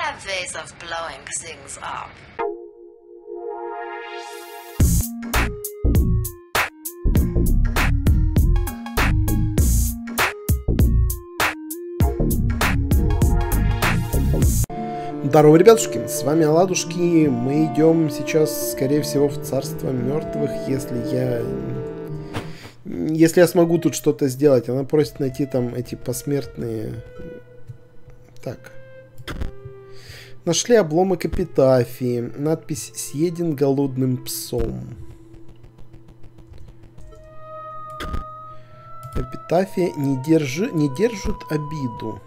have ways of blowing things up. Здорово, ребятушки, с вами Оладушки. Мы идем сейчас, скорее всего, в царство мертвых, если я смогу тут что-то сделать. Она просит найти там эти посмертные. Так. Нашли обломок эпитафии. Надпись «Съеден голодным псом». Эпитафия не держит обиду.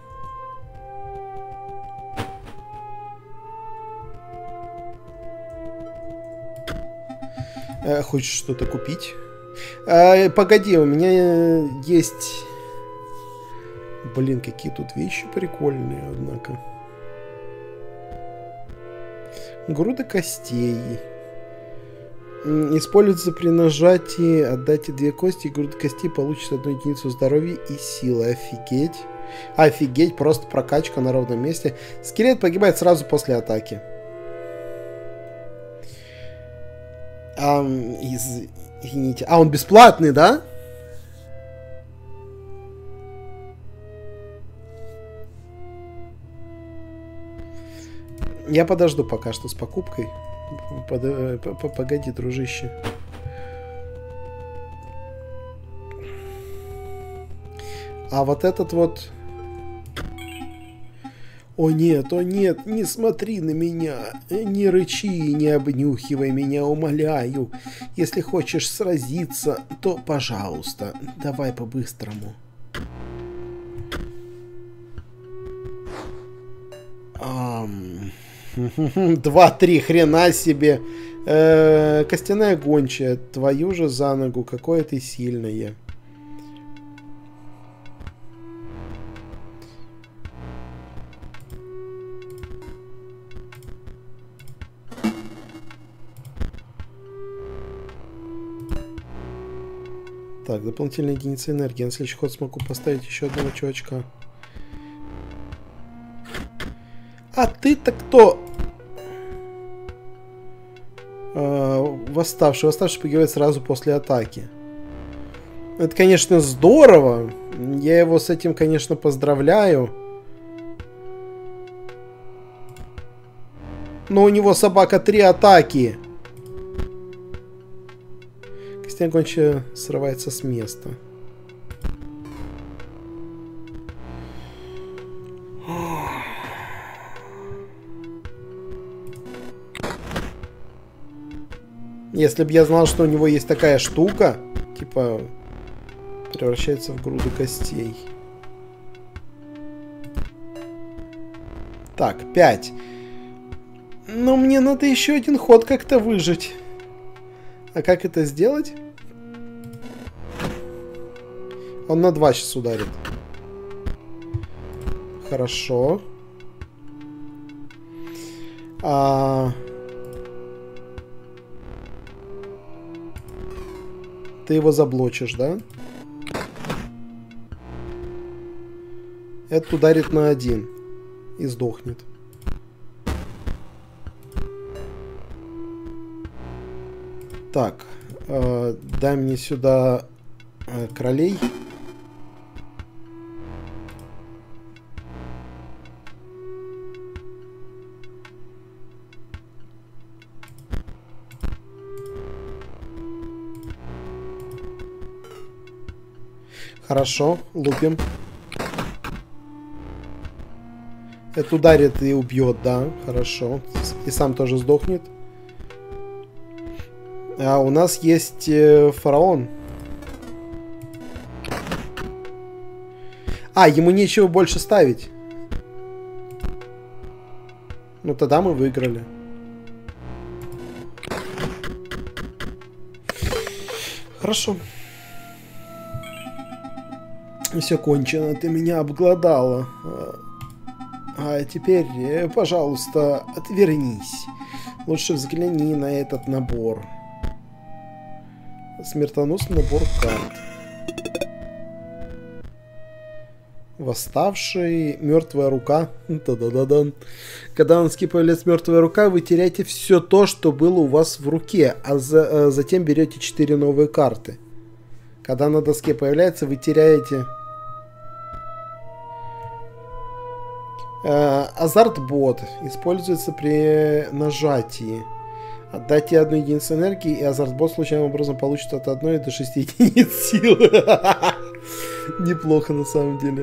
Хочешь что-то купить? Погоди, у меня есть... Блин, какие тут вещи прикольные, однако. Груда костей. Используется при нажатии. Отдайте 2 кости, и груда костей получит 1 единицу здоровья и силы. Офигеть. Офигеть, просто прокачка на ровном месте. Скелет погибает сразу после атаки. Извините. А, он бесплатный, да? Я подожду пока что с покупкой. Погоди, дружище. А вот этот вот... О нет, не смотри на меня, не рычи и не обнюхивай меня, умоляю. Если хочешь сразиться, то, пожалуйста, давай по-быстрому. 2-3, хрена себе. Костяная гончая, твою же за ногу, какое ты сильное. Так, дополнительная единица энергии. На следующий ход смогу поставить еще одного чувачка. А ты-то кто? Восставший. Восставший погибает сразу после атаки. Это, конечно, здорово. Я его с этим, конечно, поздравляю. Но у него собака 3 атаки. Костяная гончая срывается с места. Если бы я знал, что у него есть такая штука, типа, превращается в груду костей. Так, 5. Но мне надо еще 1 ход как-то выжить. А как это сделать? Он на 2 сейчас ударит. Хорошо. Ты его заблочишь, да? Этот ударит на 1 и сдохнет. Так, дай мне сюда кролей. Хорошо, лупим. Это ударит и убьет, да, хорошо. И сам тоже сдохнет. А у нас есть фараон. А, ему нечего больше ставить. Ну, тогда мы выиграли. Хорошо. Все кончено, ты меня обглодала. А теперь, пожалуйста, отвернись. Лучше взгляни на этот набор. Смертоносный набор карт. Восставший, мертвая рука. Та-да-да-дан. Когда на скипе появляется мертвая рука, вы теряете все то, что было у вас в руке, а затем берете 4 новые карты. Когда на доске появляется, вы теряете... Азарт-бот. Используется при нажатии. Отдайте 1 единицу энергии, и азарт-бот случайным образом получит от 1 до 6 единиц силы. Неплохо на самом деле.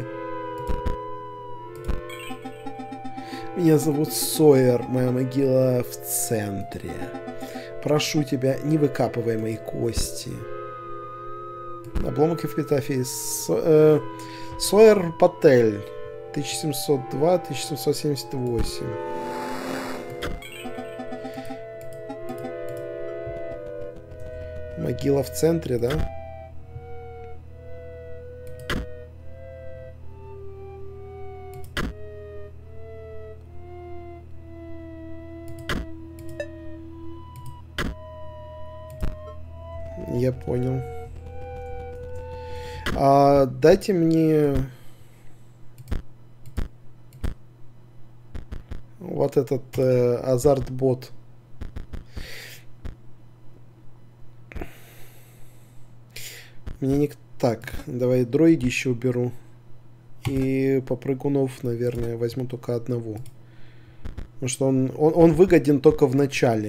Меня зовут Сойер, моя могила в центре. Прошу тебя, не выкапывай мои кости. Обломок эпитафии. Сойер Патель. 1702-1778. Могила в центре, да? Я понял. Дайте мне вот этот азарт-бот. Мне не... Так, давай дроидище уберу. И попрыгунов, наверное, возьму только одного. Потому что он выгоден только в начале.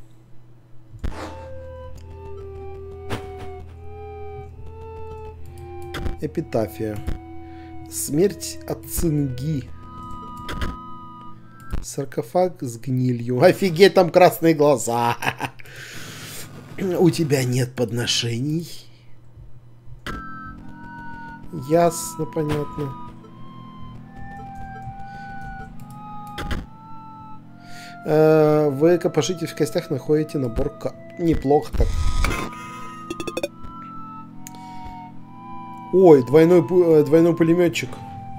Эпитафия. Смерть от цинги. Саркофаг с гнилью. Офигеть, там красные глаза. У тебя нет подношений? Ясно, понятно. Вы копошитесь в костях, находите набор неплохо так. Ой, двойной пулеметчик.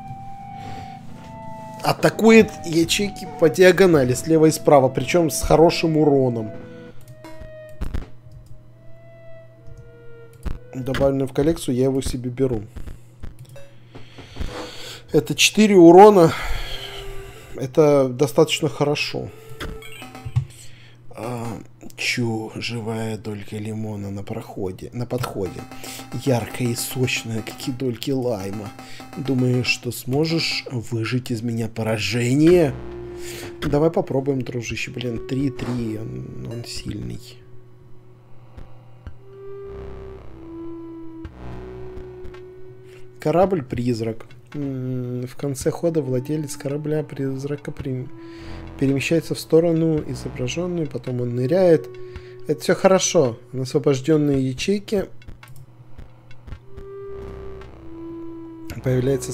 Атакует ячейки по диагонали, слева и справа, причем с хорошим уроном. Добавленный в коллекцию, я его себе беру. Это 4 урона. Это достаточно хорошо. Живая долька лимона на подходе. Яркая и сочная, как и дольки лайма. Думаешь, что сможешь выжить из меня поражение? Давай попробуем, дружище. Блин, 3-3. Он сильный. Корабль-призрак. В конце хода владелец корабля-призрака перемещается в сторону изображенную, потом он ныряет. Это все хорошо. На освобожденные ячейки появляется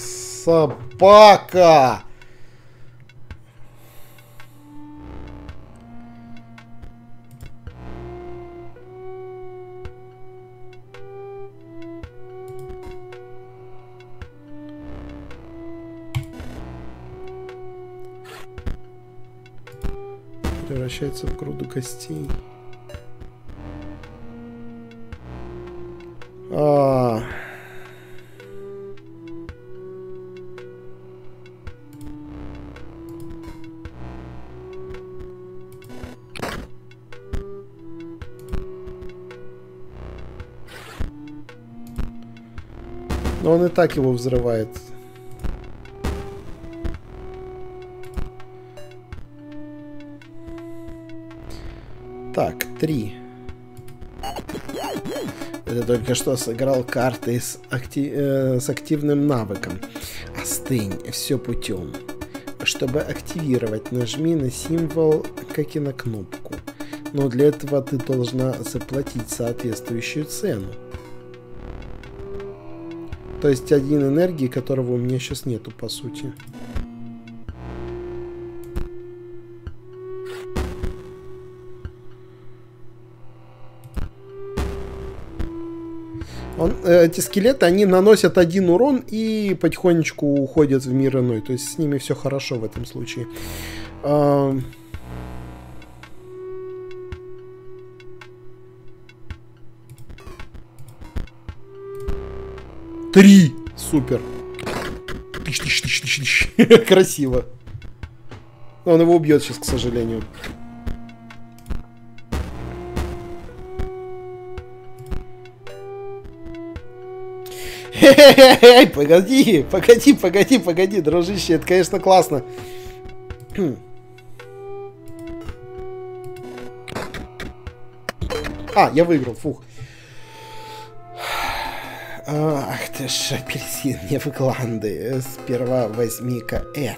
собака. Превращается в груду костей. Но он и так его взрывает. Так, 3. Это только что сыграл карты с активным навыком. Остынь, все путем. Чтобы активировать, нажми на символ, как и на кнопку. Но для этого ты должна заплатить соответствующую цену. То есть 1 энергии, которого у меня сейчас нету, по сути. Эти скелеты, они наносят 1 урон и потихонечку уходят в мир иной. То есть с ними все хорошо в этом случае. 3. Супер. Красиво. Он его убьет сейчас, к сожалению. Погоди, дружище, это, конечно, классно. А, я выиграл, фух. Ах ты ж, апельсин Невгланды. Сперва возьми-ка это.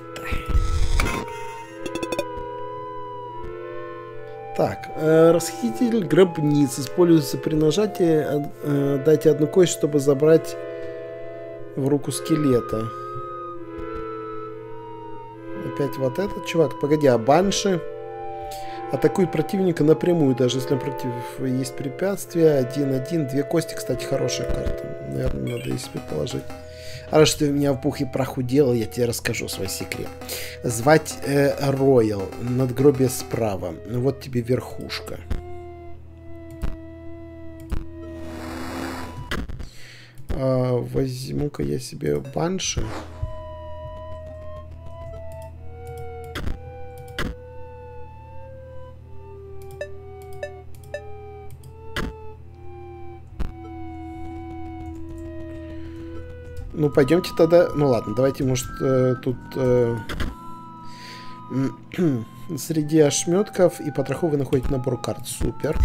Так, расхититель гробниц. Используется при нажатии. Дайте одну кость, чтобы забрать в руку скелета. Опять вот этот чувак. Погоди, а банши атакует противника напрямую, даже если против есть препятствия. 1-1. 2 кости, кстати, хорошая карта. Наверное, надо ее себе положить. А раз ты меня в пух и прах удел, я тебе расскажу свой секрет. Звать Роял. Надгробие справа. Вот тебе верхушка. Возьму-ка я себе банши. Ну, пойдемте тогда... Ну, ладно, давайте, может, тут... среди ошметков и потрохов вы находите набор карт. Супер.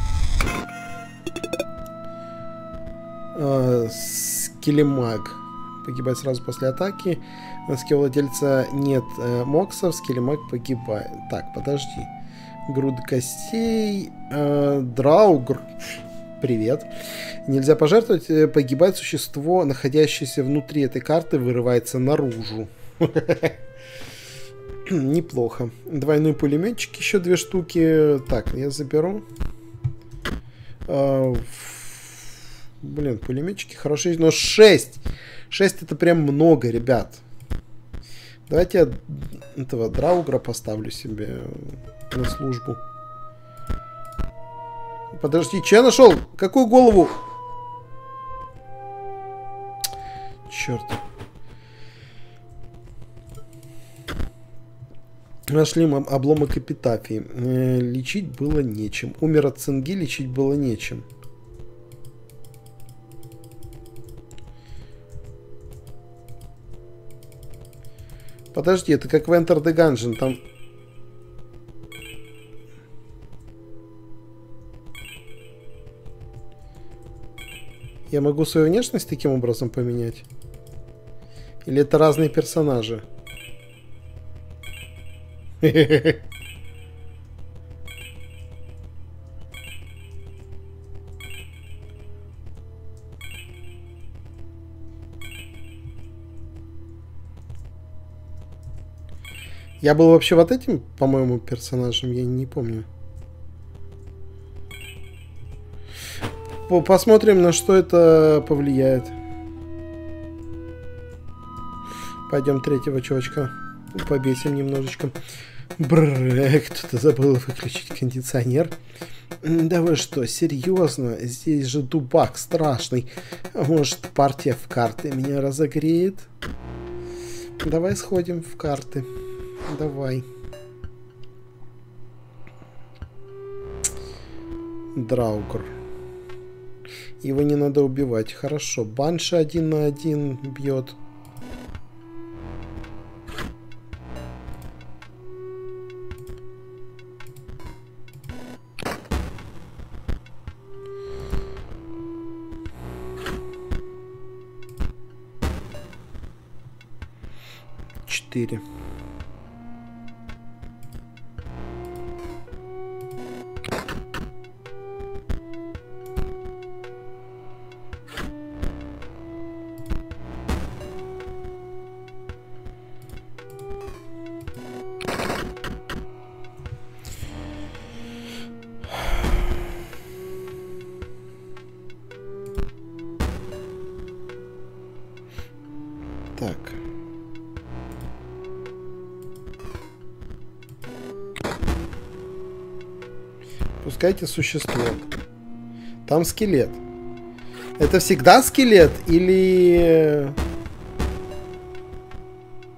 Скелемаг. Погибает сразу после атаки. На скилле владельца нет моксов. Скелемаг погибает. Так, подожди. Груда костей. Драугр. Привет. Нельзя пожертвовать. Погибает существо, находящееся внутри этой карты, вырывается наружу. Неплохо. Двойной пулеметчик, еще 2 штуки. Так, я заберу. Блин, пулеметчики хорошие, но 6! 6 это прям много, ребят. Давайте я этого Драугра поставлю себе на службу. Подожди, что я нашел? Какую голову? Черт. Нашли обломок эпитафии. Лечить было нечем. Умер от цинги, лечить было нечем. Подожди, это как в Enter the Gungeon. Там... Я могу свою внешность таким образом поменять? Или это разные персонажи? Я был вообще вот этим, по-моему, персонажем, я не помню. Посмотрим, на что это повлияет. Пойдем третьего чувачка побесим немножечко. Бррр, кто-то забыл выключить кондиционер. Да вы что, серьезно? Здесь же дубак страшный. Может, партия в карты меня разогреет? Давай сходим в карты. Давай. Драугр. Его не надо убивать. Хорошо. Банша 1 на 1 бьет. Четыре. Так. Пускайте существо. Там скелет. Это всегда скелет или...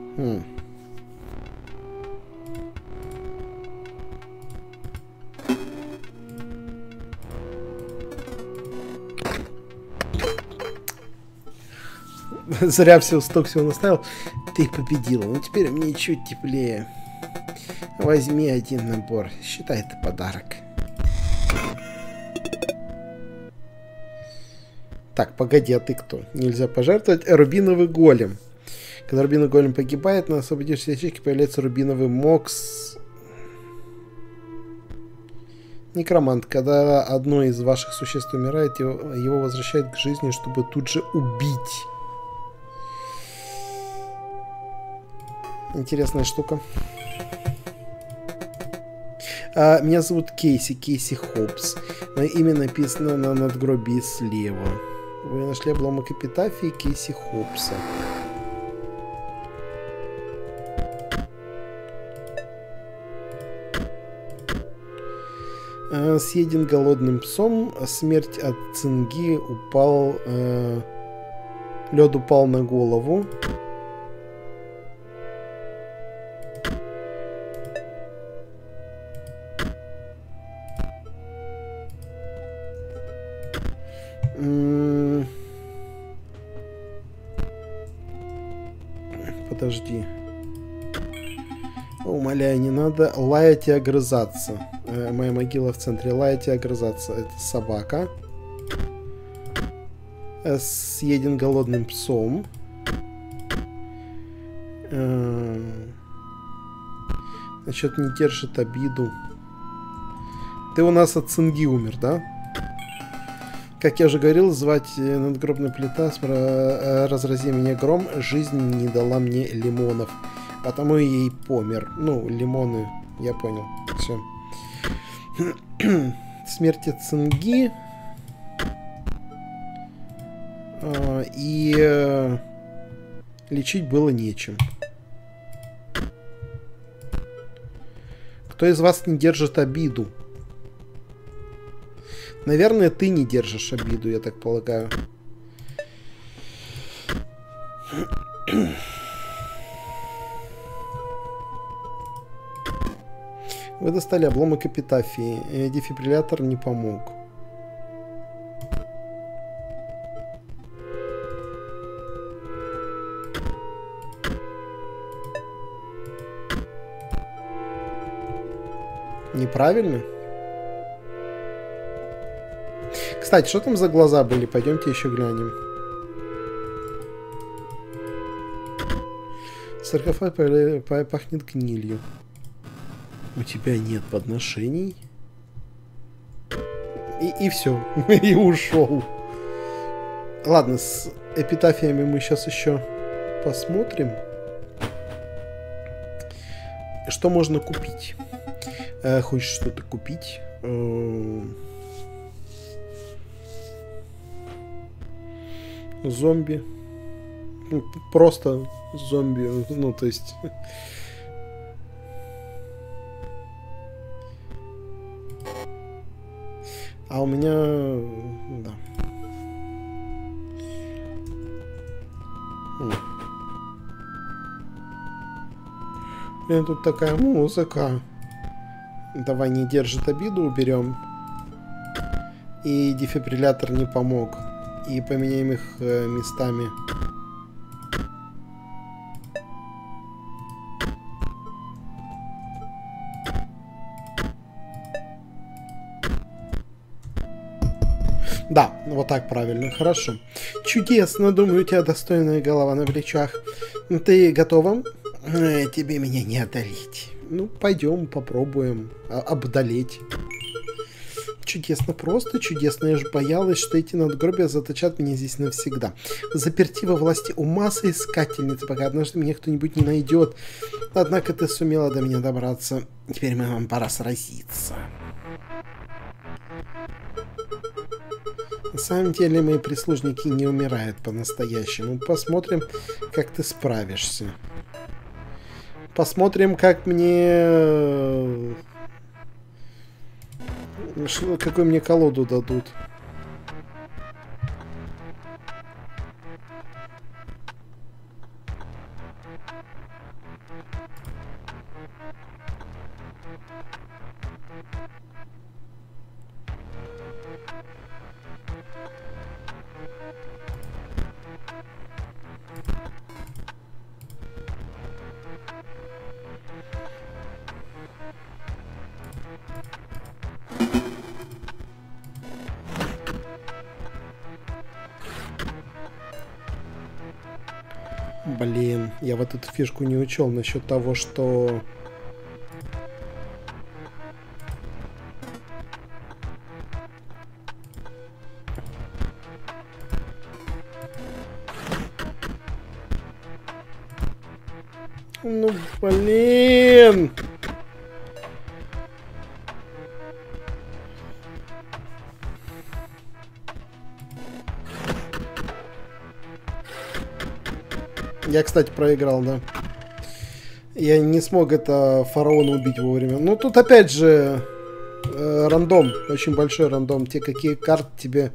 Зря столько всего наставил. Ты победила. Ну теперь мне чуть теплее. Возьми один набор. Считай, это подарок. Так, погоди, а ты кто? Нельзя пожертвовать. Рубиновый голем. Когда рубиновый голем погибает, на освободившейся ячейке появляется рубиновый мокс. Некромант. Когда одно из ваших существ умирает, его возвращает к жизни, чтобы тут же убить. Интересная штука. Меня зовут Кейси Хопс. Мое имя написано на надгробии слева. Вы нашли обломок эпитафии Кейси Хопса. Съеден голодным псом. Смерть от цинги упал... Лед упал на голову. Подожди. Умоляю, не надо лаять и огрызаться. Моя могила в центре. Лаять и огрызаться. Это собака. Съеден голодным псом. Значит, не держит обиду. Ты у нас от цинги умер, да? Как я уже говорил, звать надгробная плита, разрази меня гром, жизнь не дала мне лимонов, потому и ей помер. Ну, лимоны, я понял, все. Смерть от цинги. И лечить было нечем. Кто из вас не держит обиду? Наверное, ты не держишь обиду, я так полагаю. Вы достали обломок эпитафии. Дефибриллятор не помог. Неправильно? Кстати, что там за глаза были? Пойдемте еще глянем. Саркофаг пахнет гнилью. У тебя нет подношений? И все. И ушел. Ладно, с эпитафиями мы сейчас еще посмотрим. Что можно купить? Хочешь что-то купить? Зомби. Просто зомби. Ну, то есть... А у меня... Да. Блин, тут такая музыка. Давай не держит обиду, уберем. И дефибриллятор не помог. И поменяем их местами. Да, вот так правильно, хорошо. Чудесно, думаю, у тебя достойная голова на плечах. Ты готова? Тебе меня не одолеть. Ну, пойдем, попробуем обдолеть. Чудесно, просто чудесно. Я же боялась, что эти надгробия заточат меня здесь навсегда. Заперти во власти ума соискательницы, пока однажды меня кто-нибудь не найдет. Однако ты сумела до меня добраться. Теперь нам пора сразиться. На самом деле мои прислужники не умирают по-настоящему. Посмотрим, как ты справишься. Посмотрим, как мне... Какую мне колоду дадут. Блин, я вот эту фишку не учел насчет того, что... Ну, блин! Я, кстати, проиграл, да. Я не смог это фараона убить вовремя. Ну, тут опять же рандом. Очень большой рандом. Те, какие карты тебе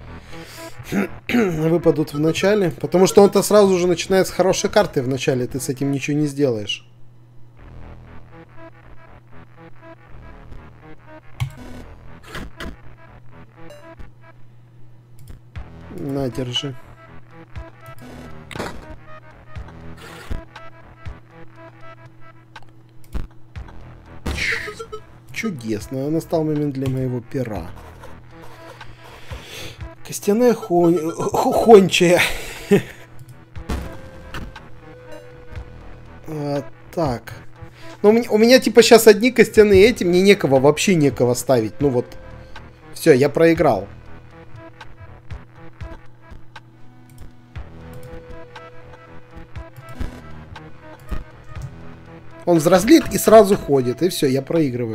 выпадут в начале. Потому что он-то сразу же начинает с хорошей карты в начале. Ты с этим ничего не сделаешь. На, держи. Чудесно. Настал момент для моего пера. Костяная хончая. Так. Ну, у меня типа сейчас одни костяные эти. Мне некого, вообще некого ставить. Ну вот. Все, я проиграл. Он взрослеет и сразу ходит. И все, я проигрываю.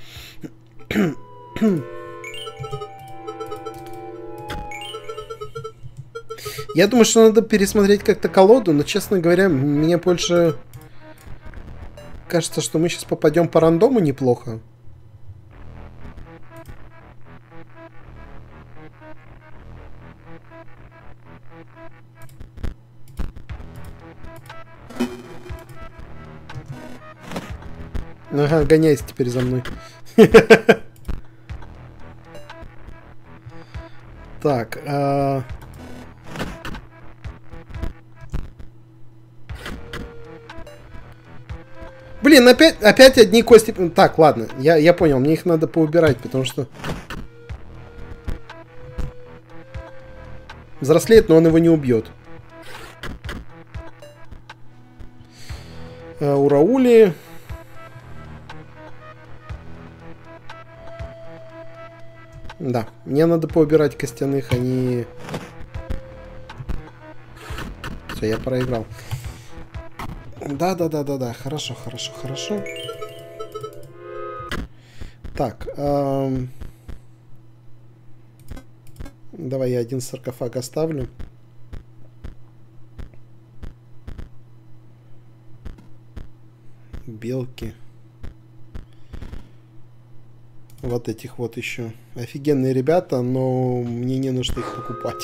Я думаю, что надо пересмотреть как-то колоду, но, честно говоря, мне больше кажется, что мы сейчас попадем по рандому неплохо. Ага, гоняйся теперь за мной. Так, блин, опять одни кости. Так, ладно, я понял, мне их надо поубирать, потому что... Взрослеет, но он его не убьет. У Раули... Да, мне надо поубирать костяных, они... Все, я проиграл. Да, хорошо. Так, давай я один саркофаг оставлю. Белки. Вот этих вот еще. Офигенные ребята, но мне не на что их покупать.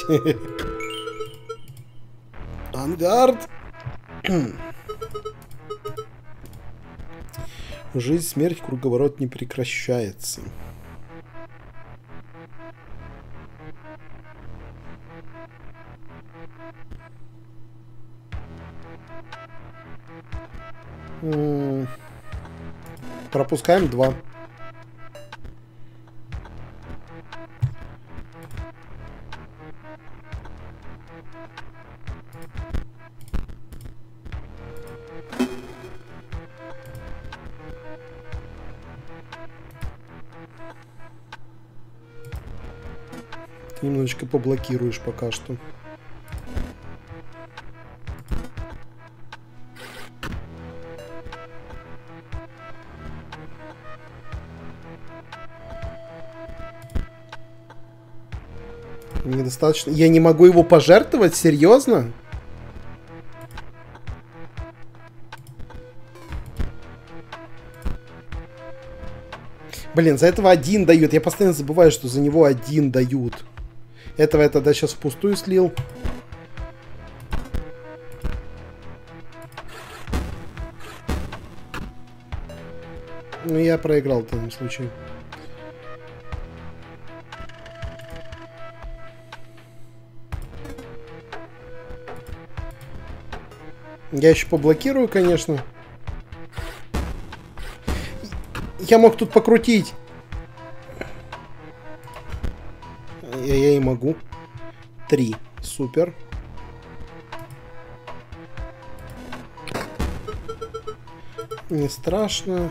Ангард. Жизнь, смерть, круговорот не прекращается. Пропускаем 2. Ты немножечко поблокируешь пока что. Недостаточно. Я не могу его пожертвовать? Серьезно? Блин, за этого 1 дают. Я постоянно забываю, что за него 1 дают. Этого я тогда сейчас впустую слил. Ну, я проиграл в данном случае. Я еще поблокирую, конечно. Я мог тут покрутить. Я и могу. 3. Супер. Не страшно.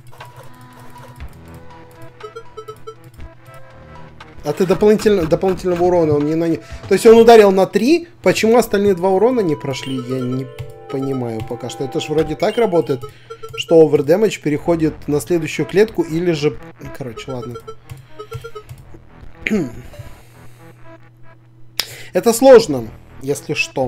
А ты дополнительного урона он не нанес. То есть он ударил на 3. Почему остальные 2 урона не прошли? Я не понимаю пока что. Это ж вроде так работает, что овердэмэдж переходит на следующую клетку или же... Короче, ладно. Это сложно, если что.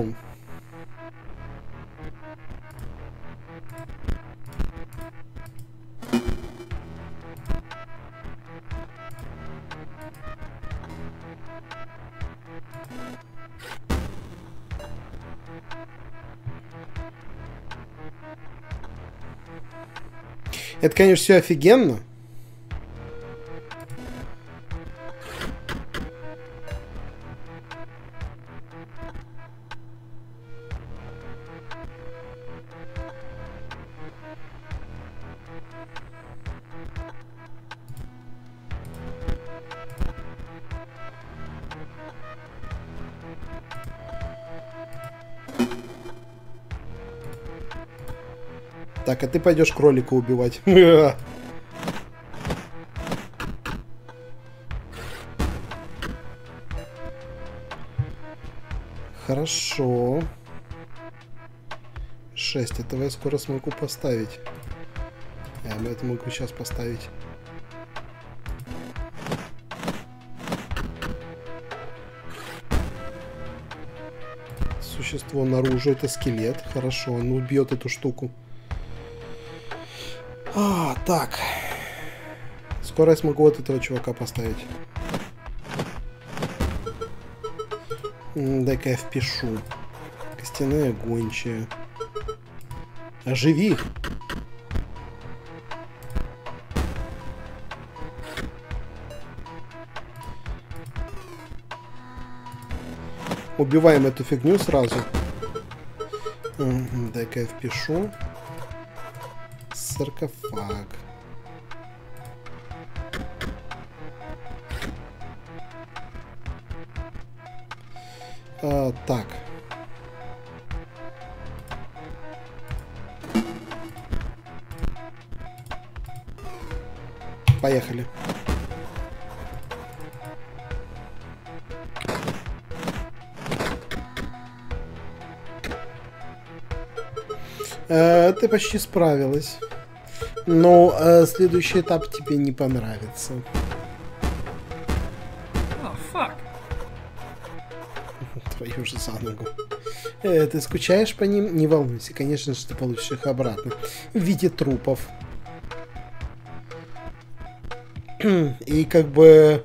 Это, конечно, все офигенно. Так, а ты пойдешь кролика убивать. Хорошо. 6. Этого я скоро смогу поставить. Я это могу сейчас поставить. Существо наружу. Это скелет. Хорошо, он убьет эту штуку. Так. Скоро я смогу вот этого чувака поставить. Дай-ка я впишу. Костяная гончая. Оживи. Убиваем эту фигню сразу. Дай-ка я впишу. Саркофаг. Так. Поехали. Ты почти справилась. Но следующий этап тебе не понравится. Твою же за ногу. Ты скучаешь по ним? Не волнуйся, конечно же, ты получишь их обратно. В виде трупов. И как бы...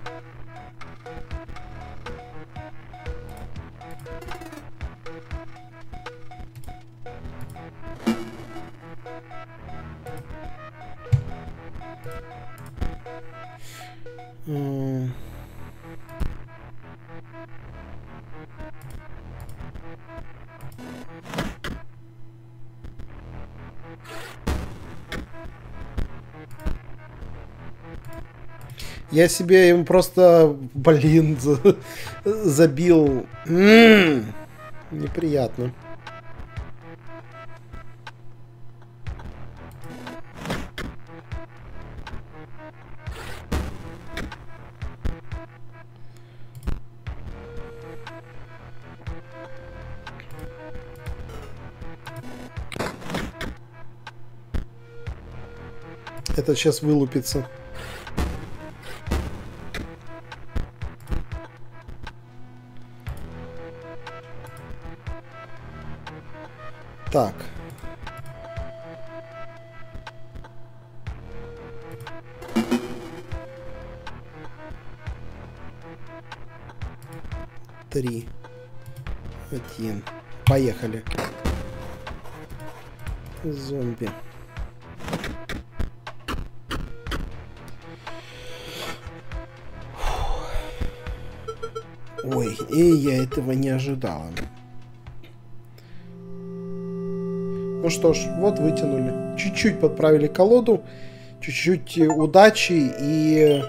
Я себе им просто, блин, забил. Неприятно. Это сейчас вылупится. Так. Три. 1. Поехали. Ой, я этого не ожидала. Ну что ж, вот вытянули. Чуть-чуть подправили колоду, чуть-чуть удачи и...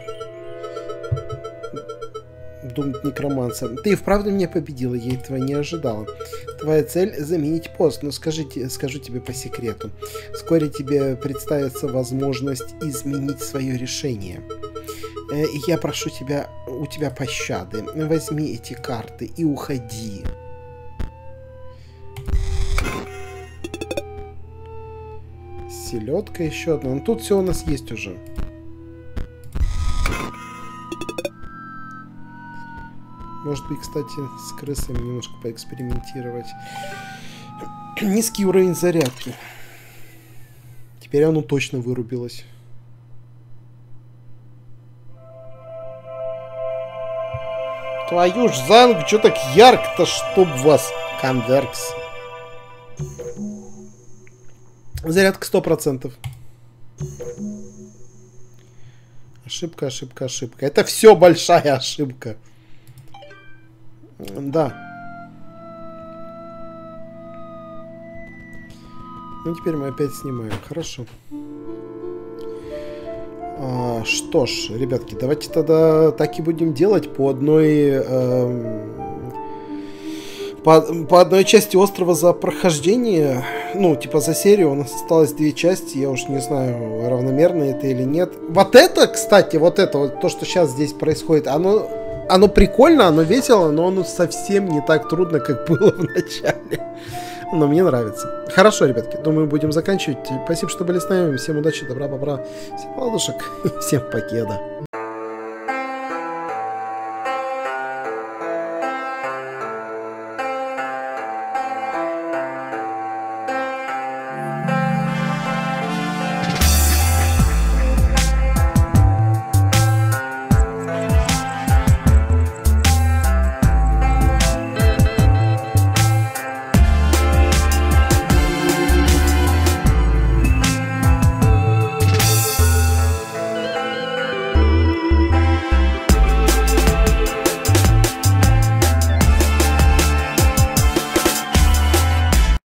Думать некроманца. Ты и вправду меня победила, я этого не ожидала. Твоя цель — заменить пост, но скажу тебе по секрету. Вскоре тебе представится возможность изменить свое решение. Я прошу тебя, у тебя пощады. Возьми эти карты и уходи. Селедка еще одна. Ну тут все у нас есть уже. Может быть, кстати, с крысами немножко поэкспериментировать. Низкий уровень зарядки. Теперь оно точно вырубилось. Твою ж за ногу, что так ярко-то, чтоб вас, Конверкс. Зарядка 100%. Ошибка, ошибка, ошибка. Это все большая ошибка. Да. Ну, теперь мы опять снимаем. Хорошо. Что ж, ребятки, давайте тогда так и будем делать по одной... По одной части острова за прохождение. Ну, типа за серию у нас осталось 2 части. Я уж не знаю, равномерно это или нет. Вот это, кстати, вот это, вот то, что сейчас здесь происходит, оно прикольно, оно весело, но оно совсем не так трудно, как было в начале. Но мне нравится. Хорошо, ребятки, думаю, будем заканчивать. Спасибо, что были с нами. Всем удачи, добра, бобра, всем ладушек, всем покеда.